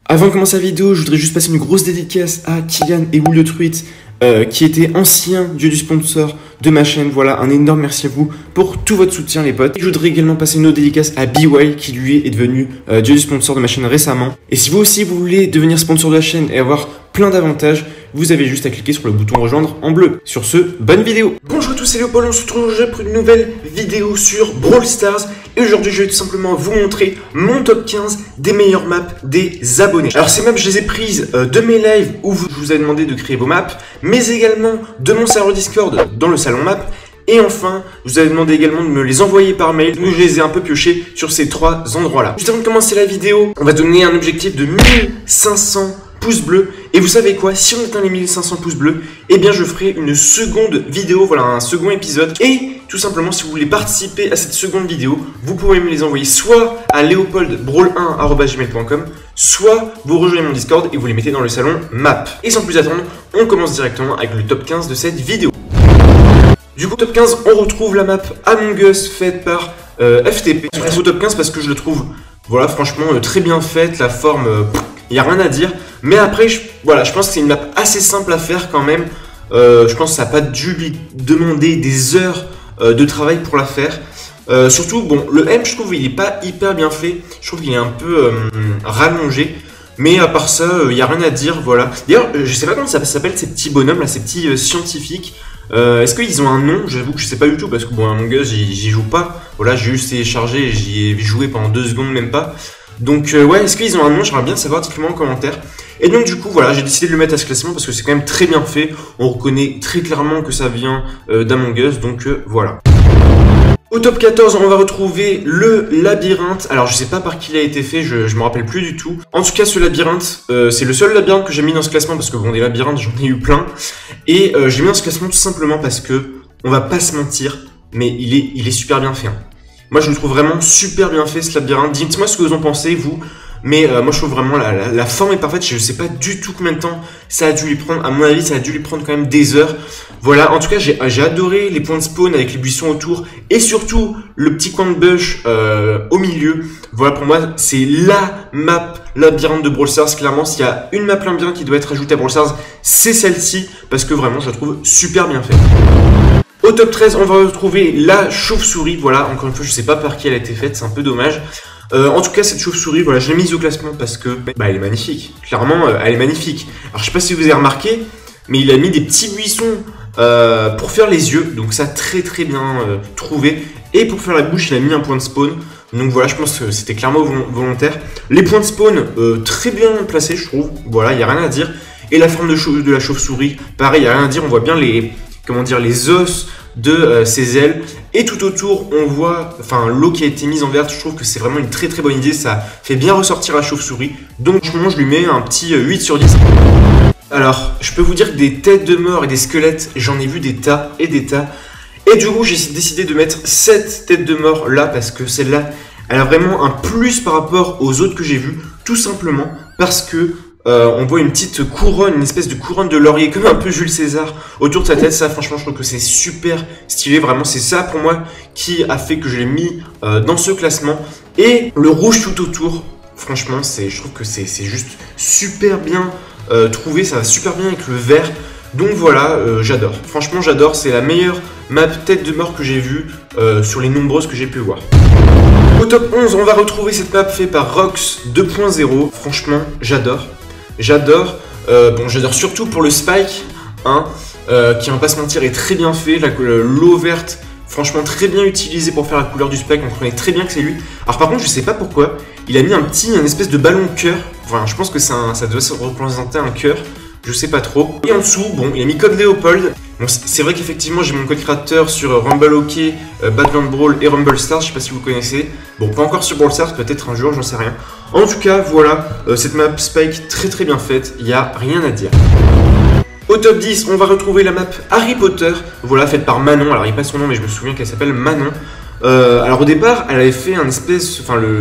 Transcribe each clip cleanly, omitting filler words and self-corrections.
Avant de commencer la vidéo, je voudrais juste passer une grosse dédicace à Kylian et Will de Truite, qui étaient anciens dieux du sponsor de ma chaîne. Voilà, un énorme merci à vous pour tout votre soutien les potes. Et je voudrais également passer une autre dédicace à BY qui lui est devenu dieu du sponsor de ma chaîne récemment. Et si vous aussi vous voulez devenir sponsor de la chaîne et avoir plein d'avantages, vous avez juste à cliquer sur le bouton rejoindre en bleu. Sur ce, bonne vidéo. Bonjour à tous, c'est Léopold, on se retrouve aujourd'hui pour une nouvelle vidéo sur Brawl Stars. Et aujourd'hui, je vais tout simplement vous montrer mon top 15 des meilleures maps des abonnés. Alors ces maps, je les ai prises de mes lives où je vous ai demandé de créer vos maps, mais également de mon serveur Discord dans le salon map. Et enfin, je vous avais demandé également de me les envoyer par mail, donc je les ai un peu piochés sur ces trois endroits-là. Juste avant de commencer la vidéo, on va donner un objectif de 1500 pouces bleus. Et vous savez quoi, si on atteint les 1500 pouces bleus, eh bien je ferai une seconde vidéo, voilà, un second épisode. Et tout simplement, si vous voulez participer à cette seconde vidéo, vous pouvez me les envoyer soit à leopoldbrawl1@gmail.com, soit vous rejoignez mon Discord et vous les mettez dans le salon map. Et sans plus attendre, on commence directement avec le top 15 de cette vidéo. Du coup, top 15, on retrouve la map Among Us faite par FTP. Je trouve au top 15 parce que je le trouve, voilà, franchement très bien faite, la forme, il n'y a rien à dire. Mais après, voilà, je pense que c'est une map assez simple à faire quand même. Je pense que ça n'a pas dû lui demander des heures de travail pour la faire. Surtout, bon, le M, je trouve, il n'est pas hyper bien fait. Je trouve qu'il est un peu rallongé. Mais à part ça, il n'y a rien à dire, voilà. D'ailleurs, je sais pas comment ça s'appelle ces petits bonhommes là, ces petits scientifiques. Est-ce qu'ils ont un nom? J'avoue que je sais pas du tout parce que bon, Among Us, j'y joue pas. Voilà, j'ai juste téléchargé et j'y ai joué pendant 2 secondes, même pas. Donc ouais, est-ce qu'ils ont un nom? J'aimerais bien savoir, dites-le-moi en commentaire. Et donc du coup, voilà, j'ai décidé de le mettre à ce classement parce que c'est quand même très bien fait. On reconnaît très clairement que ça vient d'Among Us, donc voilà. Au top 14, on va retrouver le labyrinthe. Alors, je sais pas par qui il a été fait, je me rappelle plus du tout. En tout cas, ce labyrinthe, c'est le seul labyrinthe que j'ai mis dans ce classement parce que bon, des labyrinthes, j'en ai eu plein. Et j'ai mis dans ce classement tout simplement parce que, on va pas se mentir, mais il est super bien fait. Hein. Moi, je le trouve vraiment super bien fait, ce labyrinthe. Dites-moi ce que vous en pensez, vous. Mais moi, je trouve vraiment la forme est parfaite. Je sais pas du tout combien de temps ça a dû lui prendre. À mon avis, ça a dû lui prendre quand même des heures. Voilà, en tout cas, j'ai adoré les points de spawn avec les buissons autour. Et surtout, le petit coin de bush au milieu. Voilà, pour moi, c'est la map labyrinthe de Brawl Stars. Clairement, s'il y a une map labyrinthe qui doit être ajoutée à Brawl Stars, c'est celle-ci. Parce que vraiment, je la trouve super bien faite. Au top 13, on va retrouver la chauve-souris. Voilà, encore une fois, je sais pas par qui elle a été faite, c'est un peu dommage. En tout cas, cette chauve-souris, voilà, je l'ai mise au classement parce que bah, elle est magnifique. Clairement, elle est magnifique. Alors, je sais pas si vous avez remarqué, mais il a mis des petits buissons pour faire les yeux. Donc, ça, très bien trouvé. Et pour faire la bouche, il a mis un point de spawn. Donc, voilà, je pense que c'était clairement volontaire. Les points de spawn, très bien placés, je trouve. Voilà, il n'y a rien à dire. Et la forme de la chauve-souris, pareil, il n'y a rien à dire. On voit bien les os de ses ailes, et tout autour on voit l'eau qui a été mise en vert. Je trouve que c'est vraiment une très bonne idée, ça fait bien ressortir la chauve-souris, donc franchement je lui mets un petit 8 sur 10. Alors je peux vous dire que des têtes de mort et des squelettes, j'en ai vu des tas et des tas, et du coup j'ai décidé de mettre cette tête de mort là parce que celle-là elle a vraiment un plus par rapport aux autres que j'ai vues, tout simplement parce que on voit une petite couronne, une espèce de couronne de laurier, comme un peu Jules César, autour de sa tête. Ça, franchement, je trouve que c'est super stylé. Vraiment, c'est ça pour moi qui a fait que je l'ai mis dans ce classement. Et le rouge tout autour, franchement, je trouve que c'est juste super bien trouvé. Ça va super bien avec le vert. Donc voilà, j'adore. Franchement, j'adore. C'est la meilleure map tête de mort que j'ai vue sur les nombreuses que j'ai pu voir. Au top 11, on va retrouver cette map faite par Rox 2.0. Franchement, j'adore. J'adore, bon j'adore surtout pour le spike, hein, qui on va pas se mentir est très bien fait, l'eau verte, franchement très bien utilisée pour faire la couleur du spike, on connaît très bien que c'est lui. Alors par contre je sais pas pourquoi, il a mis un espèce de ballon cœur, enfin je pense que ça doit se représenter un cœur, je sais pas trop. Et en dessous, bon il a mis code Léopold, bon, c'est vrai qu'effectivement j'ai mon code créateur sur Rumble Hockey, Badland Brawl et Rumble Stars, je sais pas si vous connaissez. Bon pas encore sur Brawl Stars, peut-être un jour, j'en sais rien. En tout cas, voilà, cette map Spike très bien faite, il n'y a rien à dire. Au top 10, on va retrouver la map Harry Potter, voilà, faite par Manon. Alors, il n'y a pas son nom, mais je me souviens qu'elle s'appelle Manon. Alors, au départ, elle avait fait un espèce,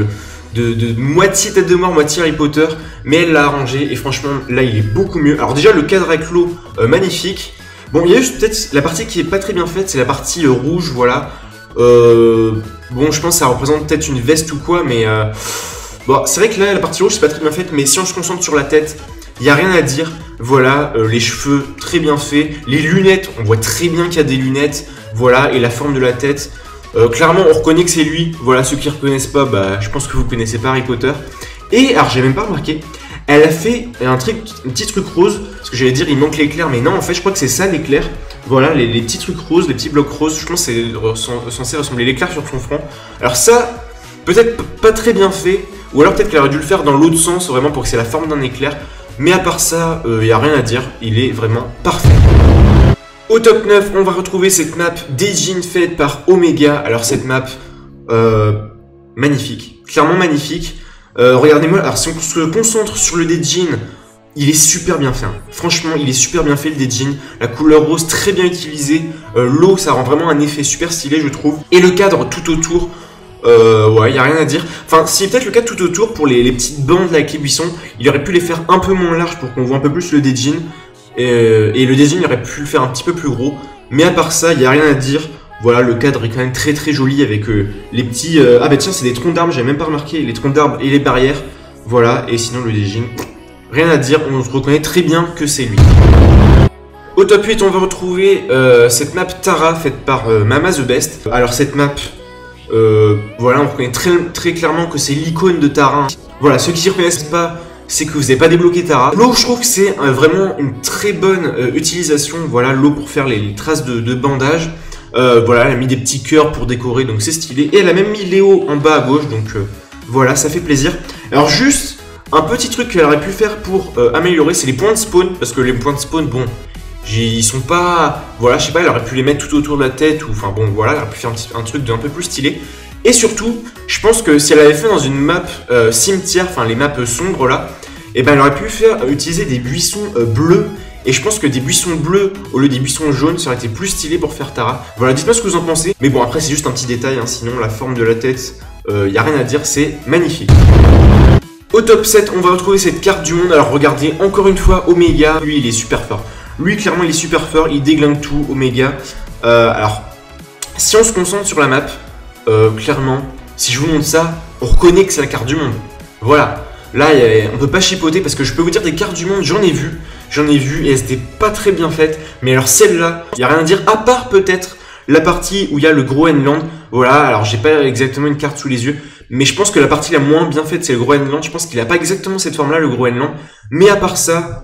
de moitié tête de mort, moitié Harry Potter, mais elle l'a arrangé, et franchement, là, il est beaucoup mieux. Alors, déjà, le cadre avec l'eau, magnifique. Bon, il y a juste peut-être la partie qui est pas très bien faite, c'est la partie rouge, voilà. Bon, je pense que ça représente peut-être une veste ou quoi, mais Bon, c'est vrai que là, la partie rouge, c'est pas très bien faite, mais si on se concentre sur la tête, il n'y a rien à dire. Voilà, les cheveux, très bien faits. Les lunettes, on voit très bien qu'il y a des lunettes. Voilà, et la forme de la tête. Clairement, on reconnaît que c'est lui. Voilà, ceux qui ne reconnaissent pas, bah, je pense que vous connaissez pas Harry Potter. Et, alors, j'ai même pas remarqué, elle a fait un petit truc rose. Parce que j'allais dire, il manque l'éclair, mais non, en fait, je crois que c'est ça l'éclair. Voilà, les petits trucs roses, les petits blocs roses. Je pense que c'est censé ressembler à l'éclair sur son front. Alors ça, peut-être pas très bien fait. Ou alors peut-être qu'elle aurait dû le faire dans l'autre sens, vraiment pour que c'est la forme d'un éclair. Mais à part ça, il n'y a rien à dire, il est vraiment parfait. Au top 9, on va retrouver cette map Dejin faite par Omega. Alors cette map, magnifique, clairement magnifique. Regardez-moi, alors si on se concentre sur le Dejin, il est super bien fait. Hein. Franchement, il est super bien fait le Dejin. La couleur rose très bien utilisée. L'eau, ça rend vraiment un effet super stylé, je trouve. Et le cadre tout autour. Ouais, il n'y a rien à dire. Enfin, si peut-être le cadre tout autour pour les petites bandes là avec les buissons, il aurait pu les faire un peu moins larges pour qu'on voit un peu plus le Dejin. Et le Dejin, il aurait pu le faire un petit peu plus gros. Mais à part ça, il n'y a rien à dire. Voilà, le cadre est quand même très très joli avec les petits... Ah bah tiens, c'est des troncs d'arbres, j'avais même pas remarqué. Les troncs d'arbres et les barrières. Voilà, et sinon le Dejin, rien à dire, on reconnaît très bien que c'est lui. Au top 8, on va retrouver cette map Tara faite par Mama The Best. Alors cette map... voilà, on reconnaît très clairement que c'est l'icône de Tara. Voilà, ceux qui ne reconnaissent pas, c'est que vous n'avez pas débloqué Tara. L'eau, je trouve que c'est vraiment une très bonne utilisation. Voilà, l'eau pour faire les traces de bandage. Voilà, elle a mis des petits cœurs pour décorer, donc c'est stylé. Et elle a même mis Léo en bas à gauche, donc voilà, ça fait plaisir. Alors juste, un petit truc qu'elle aurait pu faire pour améliorer, c'est les points de spawn. Parce que les points de spawn, bon... ils sont pas... Voilà, je sais pas, elle aurait pu les mettre tout autour de la tête, ou enfin bon, voilà, elle aurait pu faire un truc d'un peu plus stylé. Et surtout, je pense que si elle avait fait dans une map cimetière, enfin les maps sombres là, et ben elle aurait pu utiliser des buissons bleus. Et je pense que des buissons bleus au lieu des buissons jaunes, ça aurait été plus stylé pour faire Tara. Voilà, dites-moi ce que vous en pensez. Mais bon, après c'est juste un petit détail, hein, sinon la forme de la tête, y a rien à dire, c'est magnifique. Au top 7, on va retrouver cette carte du monde. Alors regardez, encore une fois, Omega, lui il est super fort. Lui, clairement, il est super fort, il déglingue tout, Omega. Alors, si on se concentre sur la map, clairement, si je vous montre ça, on reconnaît que c'est la carte du monde. Voilà. Là, on peut pas chipoter parce que je peux vous dire des cartes du monde, j'en ai vu et elles étaient pas très bien faites. Mais alors celle-là, il n'y a rien à dire, à part peut-être la partie où il y a le Groenland. Voilà, alors j'ai pas exactement une carte sous les yeux, mais je pense que la partie la moins bien faite, c'est le Groenland. Je pense qu'il a pas exactement cette forme-là, le Groenland. Mais à part ça...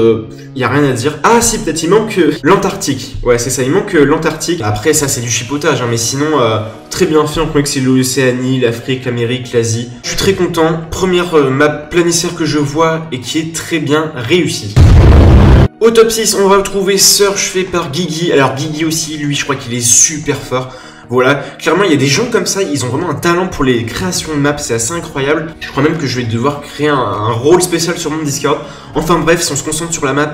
y a rien à dire. Ah si, peut-être il manque l'Antarctique. Ouais, c'est ça, il manque l'Antarctique. Après, ça c'est du chipotage, hein, mais sinon, très bien fait. On croit que c'est l'Océanie, l'Afrique, l'Amérique, l'Asie. Je suis très content. Première map planisphère que je vois et qui est très bien réussie. Au top 6, on va retrouver Surge fait par Guigui. Alors Guigui aussi, lui, je crois qu'il est super fort. Voilà, clairement il y a des gens comme ça, ils ont vraiment un talent pour les créations de maps, c'est assez incroyable. Je crois même que je vais devoir créer un rôle spécial sur mon Discord. Enfin bref, si on se concentre sur la map,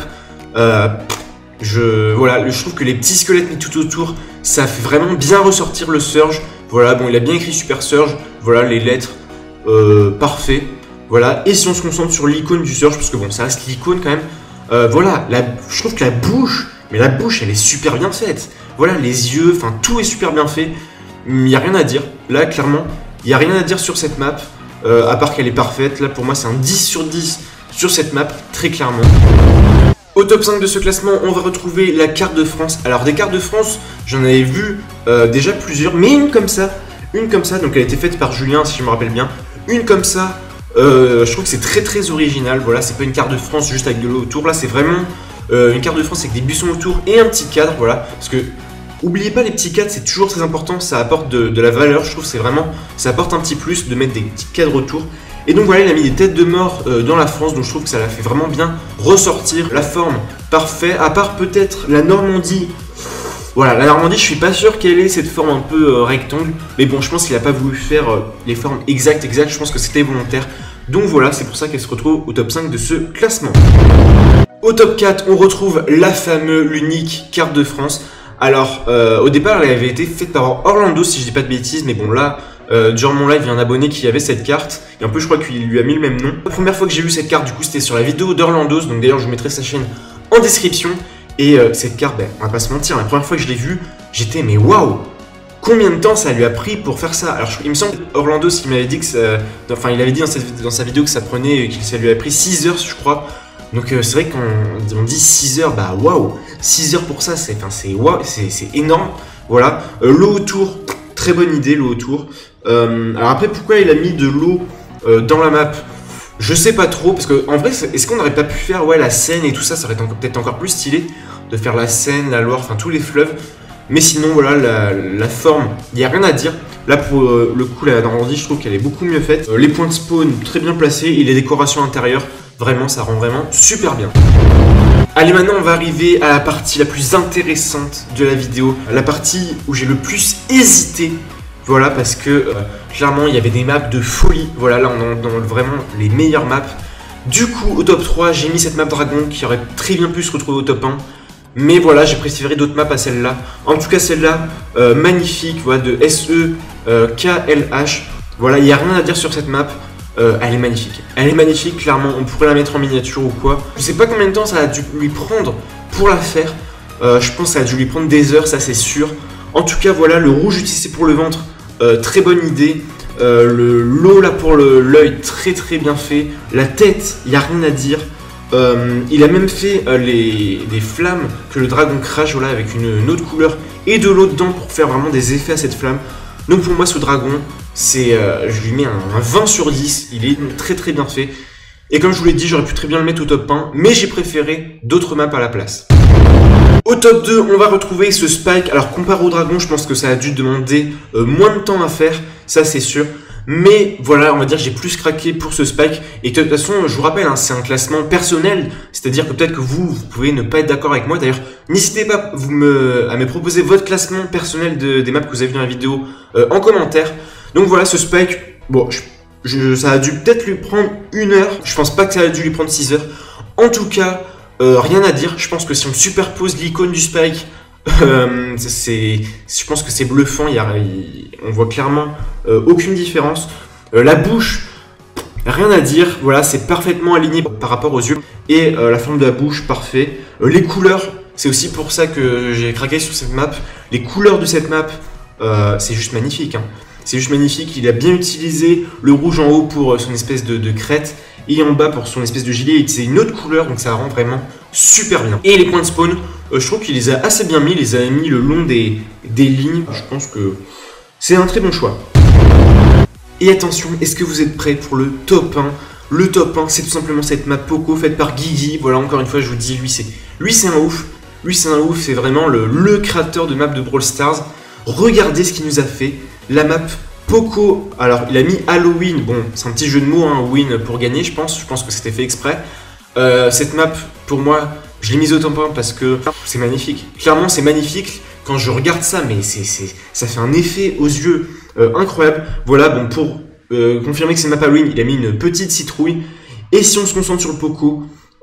voilà, je trouve que les petits squelettes mis tout autour, ça fait vraiment bien ressortir le Surge. Voilà, bon il a bien écrit Super Surge, voilà les lettres, parfait. Voilà, et si on se concentre sur l'icône du Surge, parce que bon ça reste l'icône quand même, voilà, je trouve que la bouche, mais la bouche elle est super bien faite. Voilà, les yeux, enfin tout est super bien fait. Il n'y a rien à dire. Là, clairement, il n'y a rien à dire sur cette map. À part qu'elle est parfaite. Là, pour moi, c'est un 10 sur 10 sur cette map, très clairement. Au top 5 de ce classement, on va retrouver la carte de France. Alors, des cartes de France, j'en avais vu déjà plusieurs. Mais une comme ça, donc elle a été faite par Julien, si je me rappelle bien. Une comme ça, je trouve que c'est très très original. Voilà, c'est pas une carte de France juste avec de l'eau autour. Là, c'est vraiment une carte de France avec des buissons autour et un petit cadre. Voilà, parce que... Oubliez pas les petits cadres, c'est toujours très important, ça apporte de la valeur, je trouve, c'est vraiment, ça apporte un petit plus de mettre des petits cadres autour. Et donc voilà, il a mis des têtes de mort dans la France, donc je trouve que ça l'a fait vraiment bien ressortir la forme parfaite, à part peut-être la Normandie. Voilà, la Normandie, je suis pas sûr qu'elle ait cette forme un peu rectangle, mais bon, je pense qu'il a pas voulu faire les formes exactes, je pense que c'était volontaire. Donc voilà, c'est pour ça qu'elle se retrouve au top 5 de ce classement. Au top 4, on retrouve la fameuse, l'unique carte de France. Alors, au départ, elle avait été faite par Orlando, si je dis pas de bêtises, mais bon, là, durant mon live, il y a un abonné qui avait cette carte, et en plus, je crois qu'il lui a mis le même nom. La première fois que j'ai vu cette carte, du coup, c'était sur la vidéo d'Orlandos, donc d'ailleurs, je vous mettrai sa chaîne en description. Et cette carte, ben, on va pas se mentir, la première fois que je l'ai vue, j'étais, mais waouh! combien de temps ça lui a pris pour faire ça. Alors il me semble Orlando, il m'avait dit que ça, enfin il avait dit dans sa vidéo que ça lui avait pris 6 heures je crois. Donc c'est vrai qu'on dit 6 heures, bah waouh, 6 heures pour ça, c'est énorme. Voilà, l'eau autour, très bonne idée l'eau autour. Alors après pourquoi il a mis de l'eau dans la map, je sais pas trop, parce que en vrai est-ce qu'on n'aurait pas pu faire la Seine et tout ça, ça aurait peut-être encore plus stylé de faire la Seine, la Loire, enfin tous les fleuves. Mais sinon voilà la forme, il n'y a rien à dire. Là pour le coup la Normandie je trouve qu'elle est beaucoup mieux faite. Les points de spawn très bien placés et les décorations intérieures, vraiment ça rend vraiment super bien. Allez maintenant on va arriver à la partie la plus intéressante de la vidéo. La partie où j'ai le plus hésité. Voilà parce que clairement il y avait des maps de folie. Voilà là on est dans vraiment les meilleures maps. Du coup au top 3 j'ai mis cette map dragon qui aurait très bien pu se retrouver au top 1. Mais voilà, j'ai préféré d'autres maps à celle-là. En tout cas, celle-là, magnifique, voilà, de SEKLH. Voilà, il n'y a rien à dire sur cette map. Elle est magnifique. Elle est magnifique, clairement. On pourrait la mettre en miniature ou quoi. Je sais pas combien de temps ça a dû lui prendre pour la faire. Je pense que ça a dû lui prendre des heures, ça c'est sûr. En tout cas, voilà, le rouge utilisé pour le ventre, très bonne idée. L'eau là pour l'œil, très bien fait. La tête, il n'y a rien à dire. Il a même fait des flammes que le dragon crache, voilà, avec une autre couleur et de l'eau dedans pour faire vraiment des effets à cette flamme. Donc pour moi ce dragon, je lui mets un 20 sur 10, il est très bien fait. Et comme je vous l'ai dit, j'aurais pu très bien le mettre au top 1, mais j'ai préféré d'autres maps à la place. Au top 2, on va retrouver ce Spike. Alors comparé au dragon, je pense que ça a dû demander moins de temps à faire, ça c'est sûr. Mais voilà, on va dire que j'ai plus craqué pour ce Spike. Et de toute façon, je vous rappelle, hein, c'est un classement personnel. C'est-à-dire que peut-être que vous pouvez ne pas être d'accord avec moi. D'ailleurs, n'hésitez pas à me proposer votre classement personnel des maps que vous avez vu dans la vidéo en commentaire. Donc voilà, ce Spike, bon, ça a dû peut-être lui prendre 1 heure. Je pense pas que ça a dû lui prendre 6 heures. En tout cas, rien à dire. Je pense que si on superpose l'icône du Spike, je pense que c'est bluffant, on voit clairement aucune différence. La bouche, rien à dire, voilà, c'est parfaitement aligné par rapport aux yeux. Et la forme de la bouche, parfait. Les couleurs, c'est aussi pour ça que j'ai craqué sur cette map. Les couleurs de cette map, c'est juste magnifique, hein. C'est juste magnifique, il a bien utilisé le rouge en haut pour son espèce de crête. Et en bas pour son espèce de gilet, c'est une autre couleur, donc ça rend vraiment super bien. Et les points de spawn, je trouve qu'il les a assez bien mis, il les a mis le long des lignes. Je pense que c'est un très bon choix. Et attention, est-ce que vous êtes prêts pour le top 1? Le top 1, c'est tout simplement cette map Poco faite par Guigui. Voilà, encore une fois, je vous dis, lui c'est un ouf. Lui c'est un ouf, c'est vraiment le créateur de map de Brawl Stars. Regardez ce qu'il nous a fait, la map Poco. Alors il a mis Halloween, bon c'est un petit jeu de mots, hein, win pour gagner je pense que c'était fait exprès. Cette map pour moi je l'ai mise au top 1 parce que c'est magnifique, clairement c'est magnifique. Quand je regarde ça, mais ça fait un effet aux yeux incroyable. Voilà, bon pour confirmer que c'est une map Halloween, il a mis une petite citrouille. Et si on se concentre sur le Poco,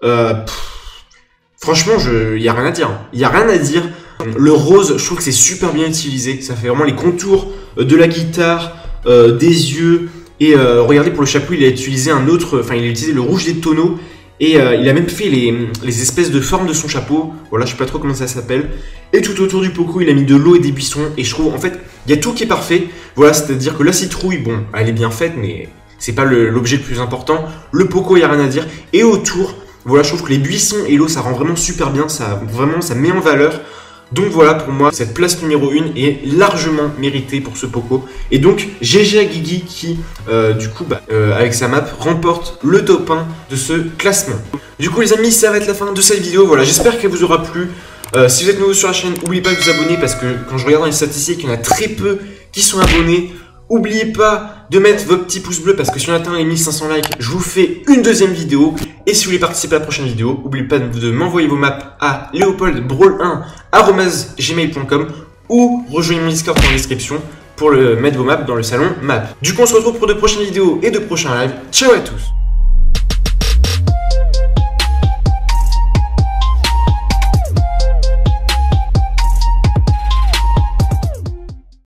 franchement il n'y a rien à dire, il n'y a rien à dire. Le rose, je trouve que c'est super bien utilisé. Ça fait vraiment les contours de la guitare, des yeux. Et regardez, pour le chapeau, il a utilisé il a utilisé le rouge des tonneaux. Et il a même fait les espèces de formes de son chapeau. Voilà, je sais pas trop comment ça s'appelle. Et tout autour du Poco, il a mis de l'eau et des buissons. Et je trouve, en fait, il y a tout qui est parfait. Voilà, c'est-à-dire que la citrouille, bon, elle est bien faite, mais c'est pas l'objet le plus important. Le Poco, il n'y a rien à dire. Et autour, voilà, je trouve que les buissons et l'eau, ça rend vraiment super bien. Ça met en valeur. Donc voilà, pour moi, cette place numéro 1 est largement méritée pour ce Poco. Et donc, GG à Guigui qui, du coup, avec sa map, remporte le top 1 de ce classement. Du coup, les amis, ça va être la fin de cette vidéo. Voilà, j'espère qu'elle vous aura plu. Si vous êtes nouveau sur la chaîne, n'oubliez pas de vous abonner parce que quand je regarde dans les statistiques, il y en a très peu qui sont abonnés. N'oubliez pas de mettre vos petits pouces bleus parce que si on atteint les 1500 likes, je vous fais une deuxième vidéo. Et si vous voulez participer à la prochaine vidéo, n'oubliez pas de m'envoyer vos maps à leopoldbrawl1@gmail.com ou rejoignez mon Discord dans la description pour mettre vos maps dans le salon map. Du coup, on se retrouve pour de prochaines vidéos et de prochains lives. Ciao à tous!